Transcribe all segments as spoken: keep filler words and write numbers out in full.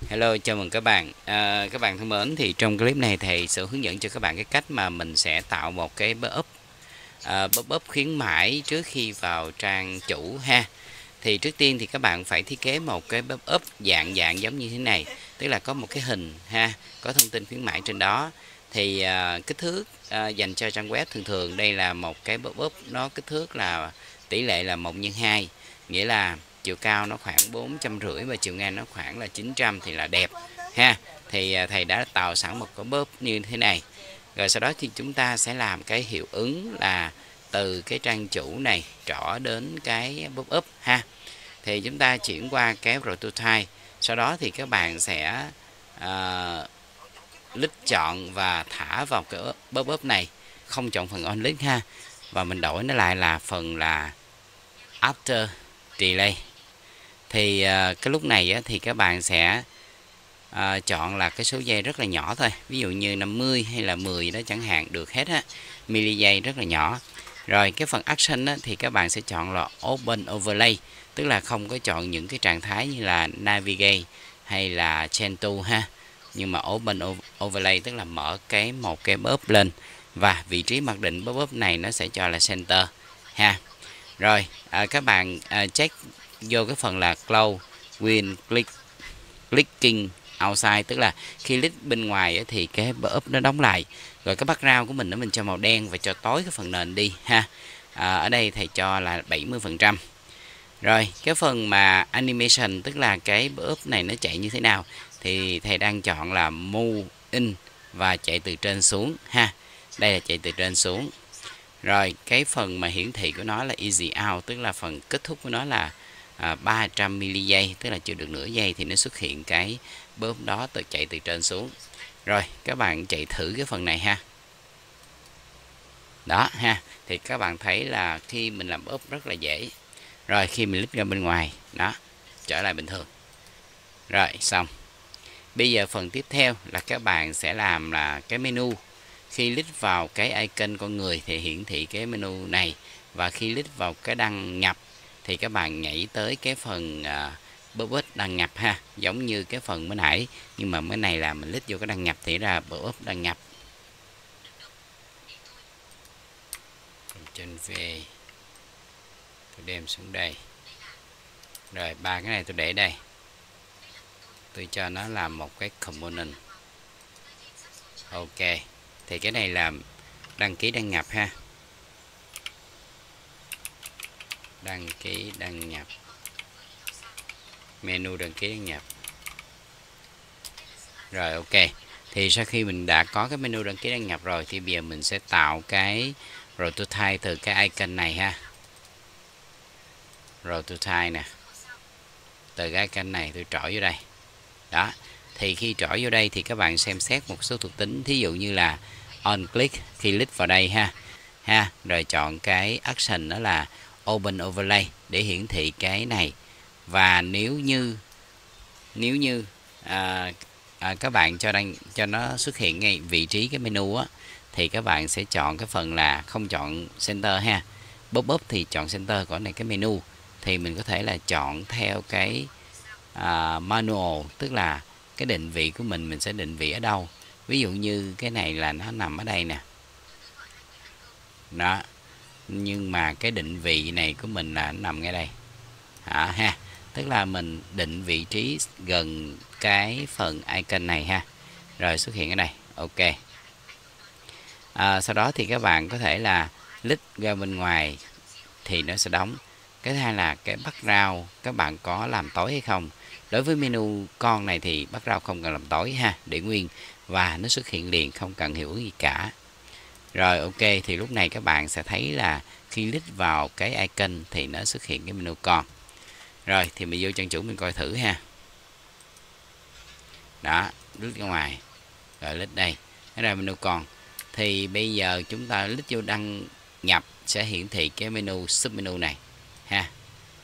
Hello, chào mừng các bạn. À, các bạn thân mến, thì trong clip này thầy sẽ hướng dẫn cho các bạn cái cách mà mình sẽ tạo một cái pop-up à, pop-up khuyến mãi trước khi vào trang chủ ha. Thì trước tiên thì các bạn phải thiết kế một cái pop-up dạng dạng giống như thế này, tức là có một cái hình ha, có thông tin khuyến mãi trên đó. Thì à, kích thước à, dành cho trang web thường thường đây là một cái pop-up nó kích thước là tỷ lệ là một nhân hai, nghĩa là chiều cao nó khoảng bốn trăm rưỡi và chiều ngang nó khoảng là chín trăm thì là đẹp ha. Thì thầy đã tạo sẵn một cái pop như thế này. Rồi sau đó thì chúng ta sẽ làm cái hiệu ứng là từ cái trang chủ này trỏ đến cái pop-up ha. Thì chúng ta chuyển qua cái prototype. Sau đó thì các bạn sẽ uh, click chọn và thả vào cái pop-up này, không chọn phần on click ha, và mình đổi nó lại là phần là after delay. Thì uh, cái lúc này á, thì các bạn sẽ uh, chọn là cái số giây rất là nhỏ thôi, ví dụ như năm mươi hay là mười đó chẳng hạn, được hết á, mili giây rất là nhỏ. Rồi cái phần action á, thì các bạn sẽ chọn là open overlay, tức là không có chọn những cái trạng thái như là navigate hay là chain tool ha, nhưng mà open overlay tức là mở cái một cái pop lên, và vị trí mặc định pop-up này nó sẽ cho là center ha. Rồi à, các bạn à, check vô cái phần là close when click clicking outside, tức là khi click bên ngoài ấy, thì cái pop-up nó đóng lại. Rồi cái background của mình nó mình cho màu đen và cho tối cái phần nền đi ha. À, ở đây thầy cho là bảy mươi phần trăm. Rồi cái phần mà animation, tức là cái pop-up này nó chạy như thế nào, thì thầy đang chọn là move in và chạy từ trên xuống ha. Đây là chạy từ trên xuống. Rồi cái phần mà hiển thị của nó là easy out, tức là phần kết thúc của nó là à, ba trăm mili giây, tức là chưa được nửa giây thì nó xuất hiện cái bơm đó từ chạy từ trên xuống. Rồi các bạn chạy thử cái phần này ha. Đó ha, thì các bạn thấy là khi mình làm ốp rất là dễ. Rồi khi mình lít ra bên ngoài, đó, trở lại bình thường. Rồi xong. Bây giờ phần tiếp theo là các bạn sẽ làm là cái menu. Khi click vào cái icon con người thì hiển thị cái menu này, và khi click vào cái đăng nhập thì các bạn nhảy tới cái phần uh, pop-up đăng nhập ha, giống như cái phần mới nãy, nhưng mà cái này là mình click vô cái đăng nhập thì ra pop-up đăng nhập. Trên về tôi đem xuống đây. Rồi ba cái này tôi để đây, tôi cho nó làm một cái component. Ok, thì cái này là đăng ký đăng nhập ha, đăng ký đăng nhập, menu đăng ký đăng nhập. Rồi ok, thì sau khi mình đã có cái menu đăng ký đăng nhập rồi thì bây giờ mình sẽ tạo cái prototype từ cái icon này ha. Prototype nè, từ cái icon này tôi trỏ vô đây. Đó, thì khi trỏ vô đây thì các bạn xem xét một số thuộc tính, thí dụ như là on click, khi click vào đây ha ha, rồi chọn cái action đó là open overlay để hiển thị cái này. Và nếu như nếu như à, à, các bạn cho đăng cho nó xuất hiện ngay vị trí cái menu á, thì các bạn sẽ chọn cái phần là không chọn center ha, pop-up thì chọn center, còn này cái menu thì mình có thể là chọn theo cái à, manual, tức là cái định vị của mình mình sẽ định vị ở đâu. Ví dụ như cái này là nó nằm ở đây nè, đó, nhưng mà cái định vị này của mình là nó nằm ngay đây à, ha, tức là mình định vị trí gần cái phần icon này ha, rồi xuất hiện ở đây. Ok, à, sau đó thì các bạn có thể là click ra bên ngoài thì nó sẽ đóng. Cái thứ hai là cái background các bạn có làm tối hay không. Đối với menu con này thì background không cần làm tối ha, để nguyên và nó xuất hiện liền, không cần hiểu gì cả. Rồi ok, thì lúc này các bạn sẽ thấy là khi click vào cái icon thì nó xuất hiện cái menu con. Rồi thì mình vô trang chủ mình coi thử ha. Đó, click ra ngoài, rồi click đây, nó ra menu con. Thì bây giờ chúng ta click vô đăng nhập sẽ hiển thị cái menu submenu này ha.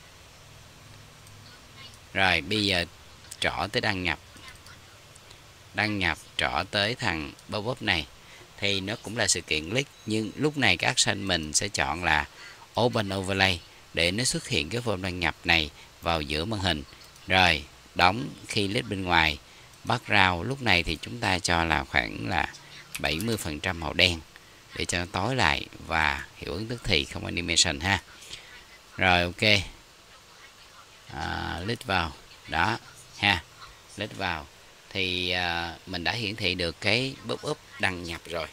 Rồi bây giờ trỏ tới đăng nhập, đăng nhập trỏ tới thằng pop-up này thì nó cũng là sự kiện click, nhưng lúc này cái action mình sẽ chọn là open overlay để nó xuất hiện cái form đăng nhập này vào giữa màn hình. Rồi đóng khi click bên ngoài, Background lúc này thì chúng ta cho là khoảng là bảy mươi phần trăm màu đen để cho nó tối lại và hiệu ứng tức thì, không animation ha. Rồi ok, à, lít vào đó ha, lít vào thì à, mình đã hiển thị được cái pop-up đăng nhập rồi.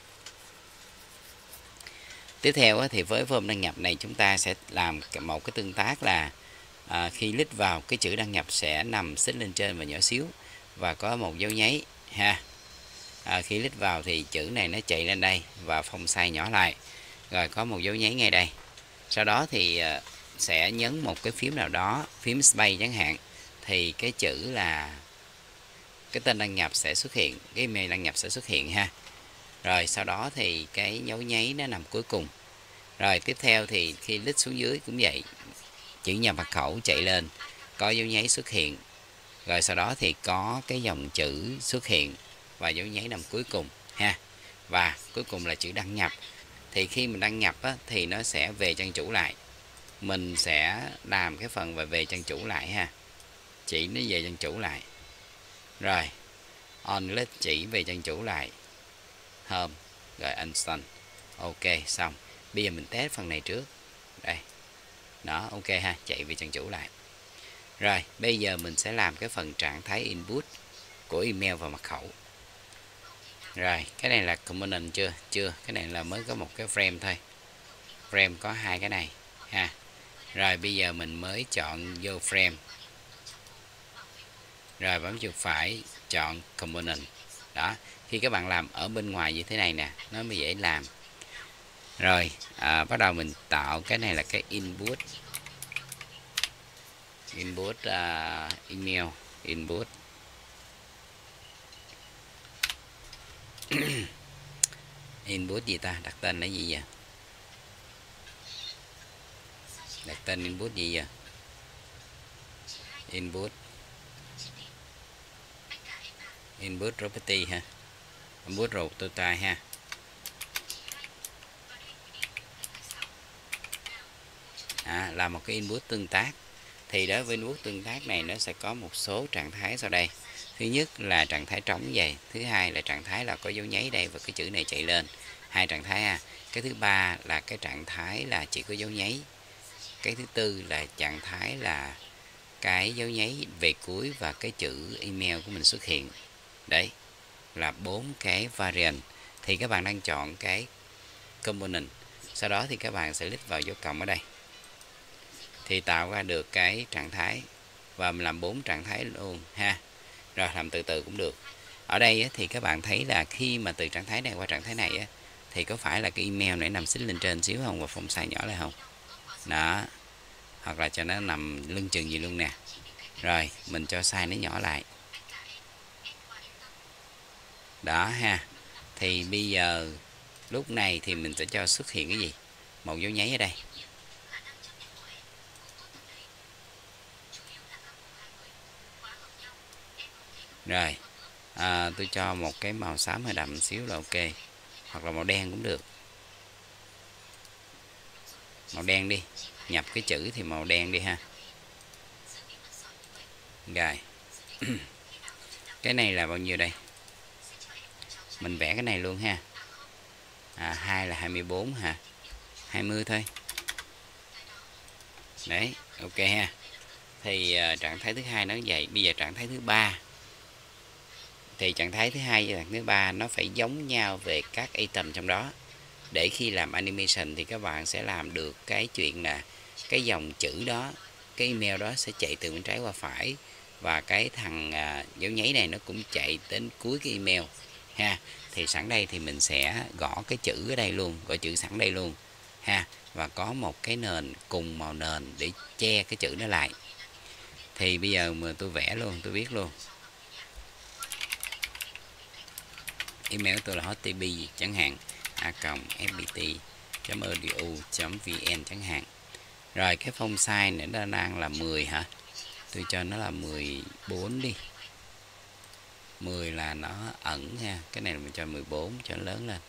Tiếp theo thì với form đăng nhập này chúng ta sẽ làm một cái tương tác là à, khi click vào cái chữ đăng nhập sẽ nằm xích lên trên và nhỏ xíu và có một dấu nháy ha. À, khi click vào thì chữ này nó chạy lên đây và font size nhỏ lại, rồi có một dấu nháy ngay đây. Sau đó thì à, sẽ nhấn một cái phím nào đó, phím space chẳng hạn, thì cái chữ là cái tên đăng nhập sẽ xuất hiện, cái email đăng nhập sẽ xuất hiện ha. Rồi sau đó thì cái dấu nháy nó nằm cuối cùng. Rồi tiếp theo thì khi click xuống dưới cũng vậy, chữ nhập mật khẩu chạy lên, có dấu nháy xuất hiện, rồi sau đó thì có cái dòng chữ xuất hiện và dấu nháy nằm cuối cùng ha. Và cuối cùng là chữ đăng nhập. Thì khi mình đăng nhập á, thì nó sẽ về trang chủ lại. Mình sẽ làm cái phần và về trang chủ lại ha, chỉ nó về trang chủ lại. Rồi on click chỉ về trang chủ lại, home, rồi install. Ok xong. Bây giờ mình test phần này trước. Đây. Đó, ok ha, chạy về trang chủ lại. Rồi, bây giờ mình sẽ làm cái phần trạng thái input của email và mật khẩu. Rồi, cái này là component chưa? Chưa, cái này là mới có một cái frame thôi. Frame có hai cái này ha. Rồi, bây giờ mình mới chọn vô frame. Rồi, bấm chuột phải, chọn component. Đó, khi các bạn làm ở bên ngoài như thế này nè, nó mới dễ làm. Rồi, à, bắt đầu mình tạo cái này là cái input. Input uh, email, input. Input gì ta? Đặt tên là gì vậy? Đặt tên input gì vậy? Input. Input property ha. Input prototype ha. À, là một cái input tương tác. Thì đối với input tương tác này nó sẽ có một số trạng thái sau đây. Thứ nhất là trạng thái trống vậy, thứ hai là trạng thái là có dấu nháy đây và cái chữ này chạy lên, hai trạng thái ha. Cái thứ ba là cái trạng thái là chỉ có dấu nháy. Cái thứ tư là trạng thái là cái dấu nháy về cuối và cái chữ email của mình xuất hiện. Đấy là bốn cái variant. Thì các bạn đang chọn cái component, sau đó thì các bạn sẽ click vào dấu cộng ở đây thì tạo ra được cái trạng thái, và mình làm bốn trạng thái luôn ha. Rồi làm từ từ cũng được. Ở đây á, thì các bạn thấy là khi mà từ trạng thái này qua trạng thái này á, thì có phải là cái email này nằm xích lên trên xíu không và font size nhỏ lại không? Đó, hoặc là cho nó nằm lưng chừng gì luôn nè. Rồi mình cho size nó nhỏ lại. Đó ha. Thì bây giờ lúc này thì mình sẽ cho xuất hiện cái gì? Một dấu nháy ở đây. Rồi à, tôi cho một cái màu xám hơi đậm xíu là ok, hoặc là màu đen cũng được. Màu đen đi, nhập cái chữ thì màu đen đi ha. Rồi cái này là bao nhiêu đây? Mình vẽ cái này luôn ha. À, hai là hai mươi bốn hả? hai mươi thôi. Đấy, ok ha. Thì uh, trạng thái thứ hai nó vậy. Bây giờ trạng thái thứ ba. Thì trạng thái thứ hai và trạng thái thứ ba nó phải giống nhau về các item trong đó. Để khi làm animation thì các bạn sẽ làm được cái chuyện là cái dòng chữ đó, cái email đó sẽ chạy từ bên trái qua phải, và cái thằng à, dấu nháy này nó cũng chạy đến cuối cái email ha. Thì sẵn đây thì mình sẽ gõ cái chữ ở đây luôn, gõ chữ sẵn đây luôn ha, và có một cái nền cùng màu nền để che cái chữ nó lại. Thì bây giờ mà tôi vẽ luôn, tôi viết luôn email tôi là http chẳng hạn a còng fpt chấm edu chấm vn chẳng hạn. Rồi cái font size này nó đang là mười hả? Tôi cho nó là mười bốn đi. mười là nó ẩn ha. Cái này mình cho mười bốn cho nó lớn lên.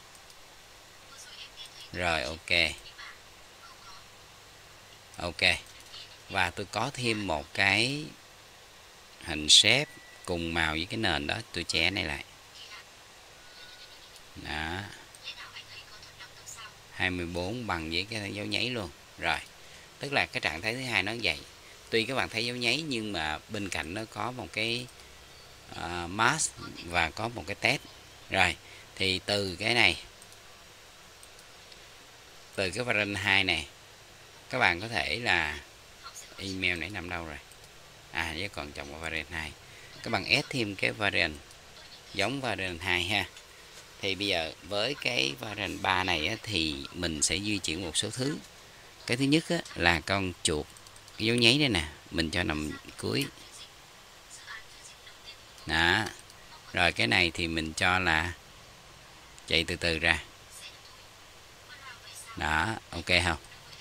Rồi ok. Ok. Và tôi có thêm một cái hình shape cùng màu với cái nền đó, tôi che này lại. Đó. hai mươi bốn bằng với cái dấu nháy luôn. Rồi. Tức là cái trạng thái thứ hai nó như vậy. Tuy các bạn thấy dấu nháy nhưng mà bên cạnh nó có một cái uh, mask và có một cái test. Rồi. Thì từ cái này, từ cái variant hai này, các bạn có thể là email nãy nằm đâu rồi? À, với còn chọn vào variant hai. Các bạn ép thêm cái variant giống variant hai ha. Thì bây giờ với cái variant ba này á, thì mình sẽ di chuyển một số thứ. Cái thứ nhất á, là con chuột cái dấu nháy đây nè, mình cho nằm cuối. Đó. Rồi cái này thì mình cho là chạy từ từ ra. Đó, ok không?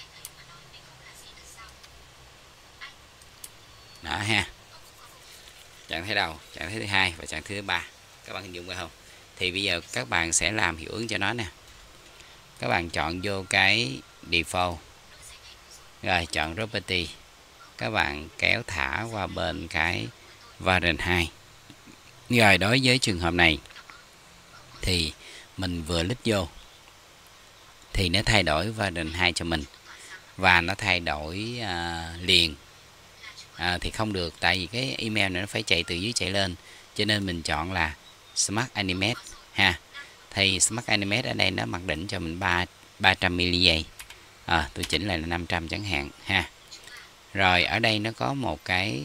Đó ha. Trạng thái đầu, trạng thái thứ hai và trạng thái thứ ba. Các bạn hình dung phải không? Thì bây giờ các bạn sẽ làm hiệu ứng cho nó nè. Các bạn chọn vô cái default. Rồi chọn property. Các bạn kéo thả qua bên cái variant hai. Rồi đối với trường hợp này thì mình vừa click vô thì nó thay đổi variant hai cho mình. Và nó thay đổi à, liền. À, thì không được, tại vì cái email này nó phải chạy từ dưới chạy lên, cho nên mình chọn là Smart Animate ha. Thì Smart Animate ở đây nó mặc định cho mình ba trăm mi-li-giây. À, tôi chỉnh lại là năm trăm chẳng hạn ha. Rồi ở đây nó có một cái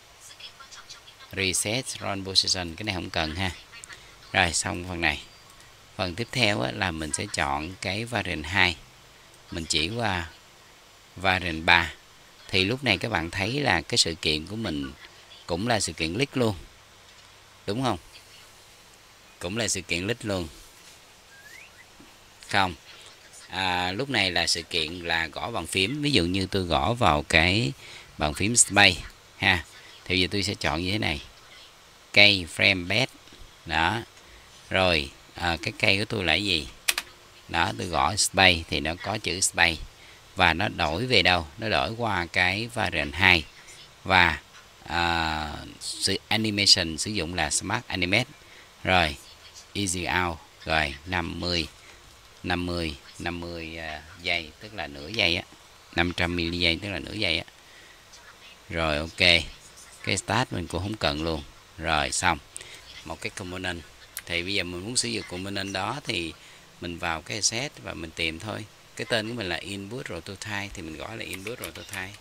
Reset Run Position, cái này không cần ha. Rồi xong phần này. Phần tiếp theo á, là mình sẽ chọn cái variant hai. Mình chỉ qua variant ba. Thì lúc này các bạn thấy là cái sự kiện của mình cũng là sự kiện click luôn. Đúng không? Cũng là sự kiện click luôn. Không. À, lúc này là sự kiện là gõ bàn phím. Ví dụ như tôi gõ vào cái bàn phím space ha. Thì giờ tôi sẽ chọn như thế này. Cây frame bed. Đó. Rồi à, cái cây của tôi là gì? Đó, tôi gõ space thì nó có chữ space. Và nó đổi về đâu? Nó đổi qua cái variant hai. Và à, sự animation sử dụng là Smart Animate. Rồi easy out. Rồi năm mươi năm mươi năm mươi uh, giây, tức là nửa giây á. năm trăm mi-li-giây tức là nửa giây á. Rồi ok. Cái start mình cũng không cần luôn. Rồi xong. Một cái component. Thì bây giờ mình muốn sử dụng component đó thì mình vào cái asset và mình tìm thôi. Cái tên của mình là input prototype thì mình gọi là input prototype.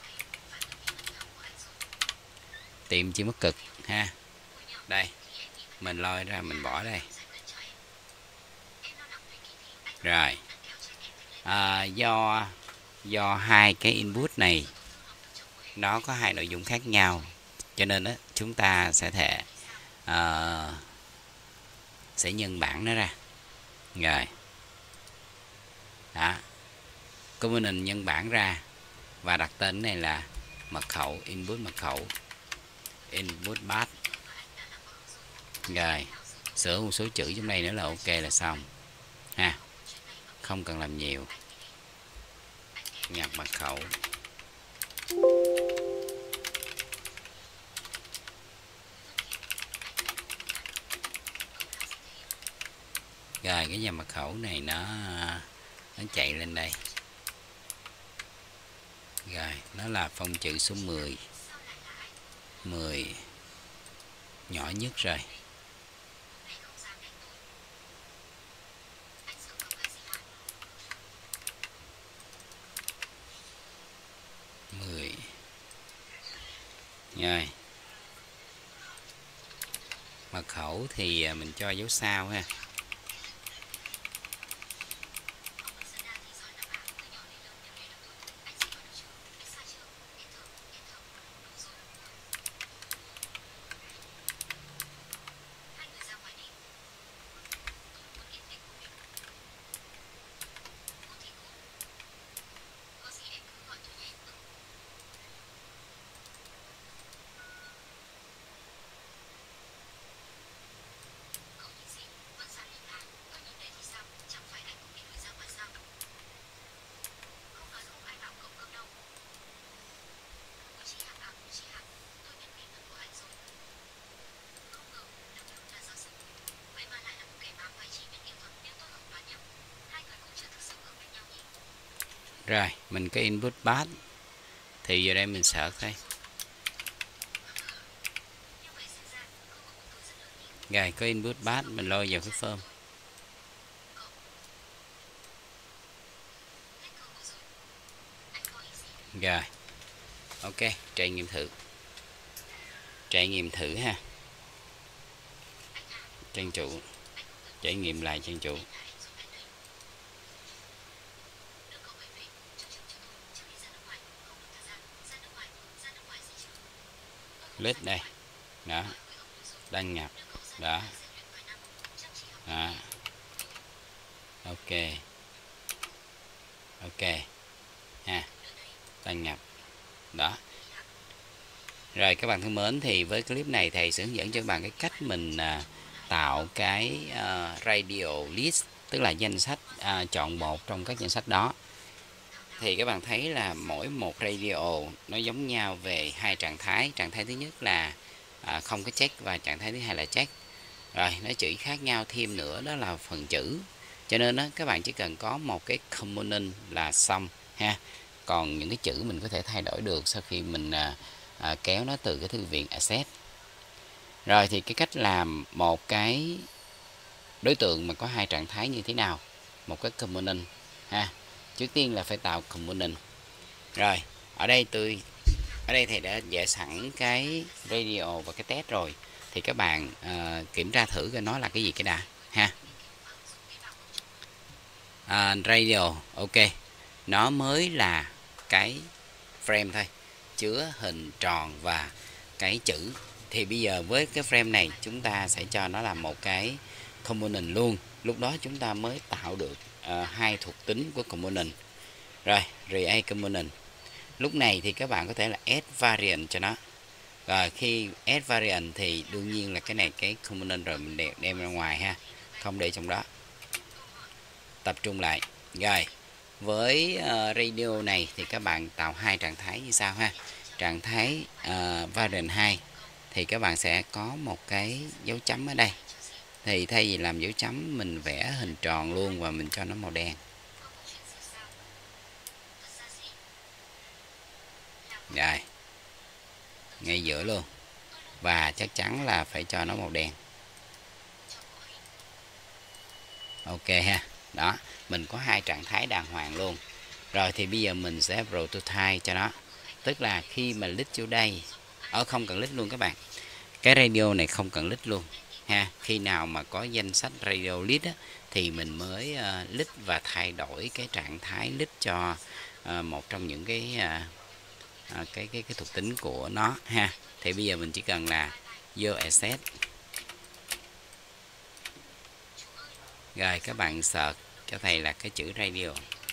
Tìm chỉ mất cực ha. Đây. Mình lôi ra mình bỏ đây. Rồi. À, do do hai cái input này nó có hai nội dung khác nhau, cho nên đó, chúng ta sẽ thể uh, sẽ nhân bảng nó ra. Rồi. Đó. Component nhân bảng ra và đặt tên này là mật khẩu, input mật khẩu, input path. Rồi. Sửa một số chữ trong đây nữa là ok là xong. Ha. Không cần làm nhiều. Nhập mật khẩu. Rồi cái nhà mật khẩu này nó nó chạy lên đây. Rồi nó là phông chữ số mười. mười nhỏ nhất rồi. mười. Rồi. Mật khẩu thì mình cho dấu sao ha. Rồi mình có input path thì giờ đây mình search thôi. Rồi có input path mình lôi vào cái form. Rồi ok, trải nghiệm thử trải nghiệm thử ha. Trang chủ, trải nghiệm lại trang chủ. List đây đó, đăng nhập đó đó, ok ok ha, đăng nhập đó. Rồi các bạn thân mến, thì với clip này thầy sẽ hướng dẫn cho các bạn cái cách mình à, tạo cái à, radio list, tức là danh sách, à, chọn một trong các danh sách đó. Thì các bạn thấy là mỗi một radio nó giống nhau về hai trạng thái. Trạng thái thứ nhất là à, không có check, và trạng thái thứ hai là check. Rồi nó chỉ khác nhau thêm nữa đó là phần chữ. Cho nên đó, các bạn chỉ cần có một cái component là xong ha. Còn những cái chữ mình có thể thay đổi được sau khi mình à, à, kéo nó từ cái thư viện Access. Rồi thì cái cách làm một cái đối tượng mà có hai trạng thái như thế nào, một cái component ha. Trước tiên là phải tạo component. Rồi ở đây tôi ở đây thầy đã vẽ sẵn cái radio và cái test rồi, thì các bạn uh, kiểm tra thử coi nó là cái gì cái đã ha. À, radio ok, nó mới là cái frame thôi, chứa hình tròn và cái chữ. Thì bây giờ với cái frame này chúng ta sẽ cho nó là một cái component luôn, lúc đó chúng ta mới tạo được uh, hai thuộc tính của component. Rồi create component, lúc này thì các bạn có thể là add variant cho nó. Rồi khi add variant thì đương nhiên là cái này cái component rồi mình đem ra ngoài ha, không để trong đó. Tập trung lại. Rồi với uh, radio này thì các bạn tạo hai trạng thái như sau ha. Trạng thái uh, variant hai thì các bạn sẽ có một cái dấu chấm ở đây. Thì thay vì làm dấu chấm mình vẽ hình tròn luôn và mình cho nó màu đen. Rồi ngay giữa luôn, và chắc chắn là phải cho nó màu đen. Ok ha, đó mình có hai trạng thái đàng hoàng luôn. Rồi thì bây giờ mình sẽ prototype cho nó, tức là khi mà list vô đây, ở không cần list luôn các bạn, cái radio này không cần list luôn ha. Khi nào mà có danh sách radio list á, thì mình mới uh, list và thay đổi cái trạng thái list cho uh, một trong những cái uh, À, cái cái cái thuộc tính của nó ha. Thì bây giờ mình chỉ cần là vô access, rồi các bạn search cho thầy là cái chữ radio.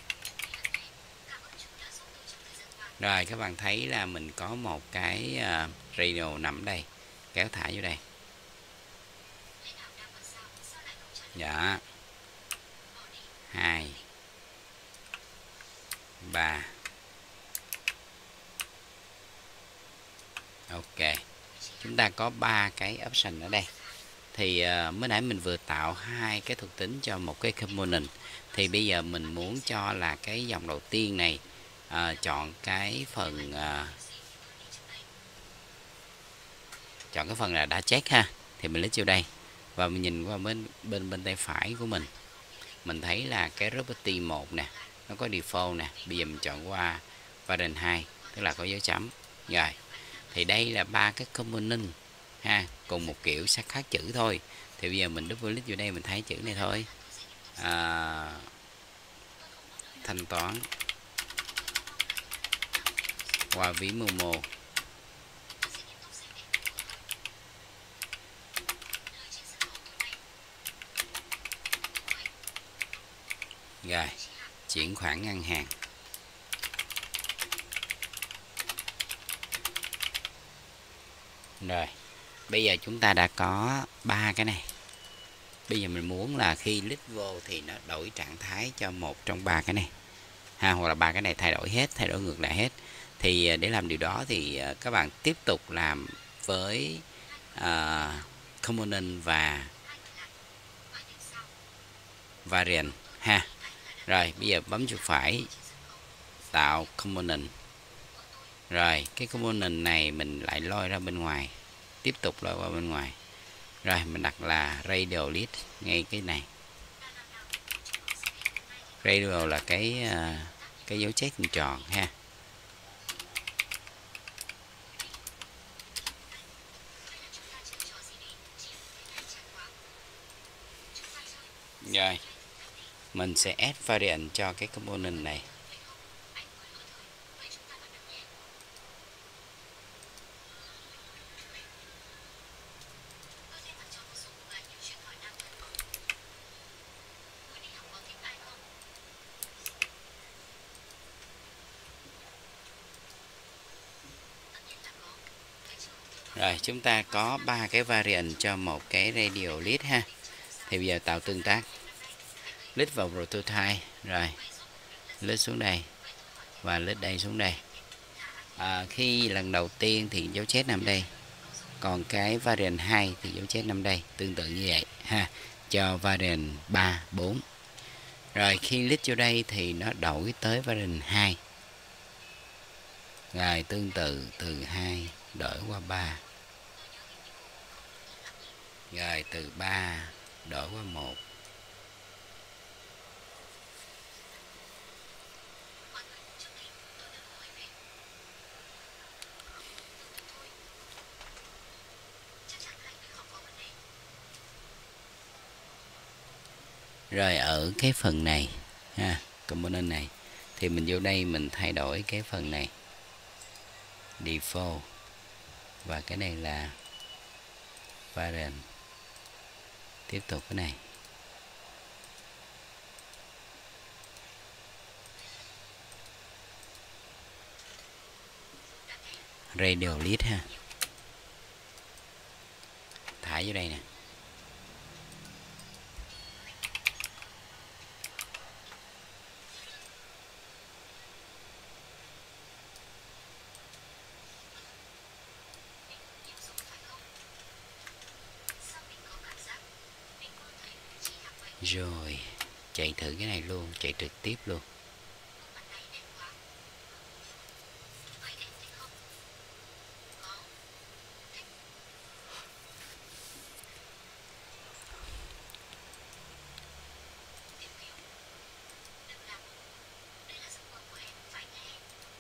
Rồi các bạn thấy là mình có một cái uh, radio nằm đây, kéo thả vô đây. Dạ, hai ba. Ok, chúng ta có ba cái option ở đây. Thì uh, mới nãy mình vừa tạo hai cái thuộc tính cho một cái component, thì bây giờ mình muốn cho là cái dòng đầu tiên này uh, chọn cái phần uh, chọn cái phần là đã check ha. Thì mình lấy vô đây và mình nhìn qua bên bên bên tay phải của mình, mình thấy là cái property một nè, nó có default nè. Bây giờ mình chọn qua variant hai, tức là có dấu chấm. Rồi thì đây là ba cái component ha, cùng một kiểu sắc khác chữ thôi. Thì bây giờ mình double click vô đây, mình thấy chữ này thôi. À, thanh toán qua ví Momo. Rồi chuyển khoản ngân hàng. Rồi bây giờ chúng ta đã có ba cái này. Bây giờ mình muốn là khi list vô thì nó đổi trạng thái cho một trong ba cái này ha, hoặc là ba cái này thay đổi hết, thay đổi ngược lại hết. Thì để làm điều đó thì các bạn tiếp tục làm với uh, component và variant ha. Rồi bây giờ bấm chuột phải tạo component. Rồi cái component này mình lại lôi ra bên ngoài, tiếp tục lôi qua bên ngoài. Rồi mình đặt là radial list ngay cái này. Radial là cái cái dấu check hình tròn ha. Rồi mình sẽ add variant cho cái component này. Rồi chúng ta có ba cái variant cho một cái radial list ha. Thì bây giờ tạo tương tác. List vào prototype, rồi list xuống đây và list đây xuống đây. À, khi lần đầu tiên thì dấu chết nằm đây, còn cái variant hai thì dấu chết nằm đây, tương tự như vậy ha, cho variant ba, bốn. Rồi khi list vô đây thì nó đổi tới variant hai. Rồi tương tự từ hai đổi qua ba. Rồi từ ba đổi qua một. Rồi ở cái phần này ha, component này thì mình vô đây mình thay đổi cái phần này default và cái này là variant. Tiếp tục cái này. Radial list ha. Thả vô đây nè. Rồi chạy thử cái này luôn, chạy trực tiếp luôn.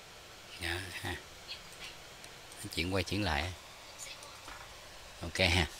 Đó ha. Chuyển qua chuyển lại. Ok ha.